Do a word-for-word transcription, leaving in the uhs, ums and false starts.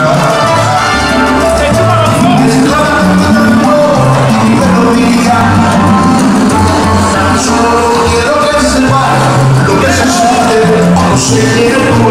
Solo quiero que sepa lo que se siente cuando se quiere.